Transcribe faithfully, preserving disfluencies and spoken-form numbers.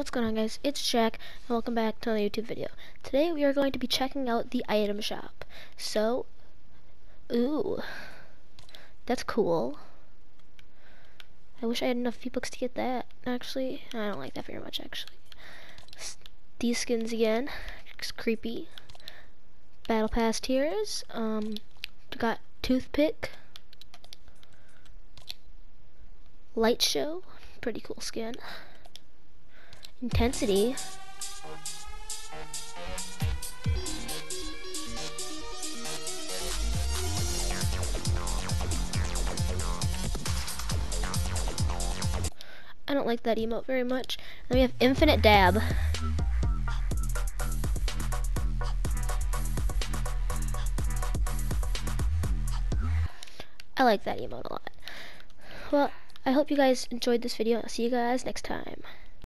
What's going on, guys? It's Jack and welcome back to another YouTube video. Today we are going to be checking out the item shop. So, ooh, that's cool. I wish I had enough V-Bucks to get that, actually. I don't like that very much, actually. S these skins again, it's creepy. Battle Pass tiers, um, we got Toothpick, Light Show, pretty cool skin. Intensity. I don't like that emote very much. Then we have Infinite Dab. I like that emote a lot. Well, I hope you guys enjoyed this video. I'll see you guys next time.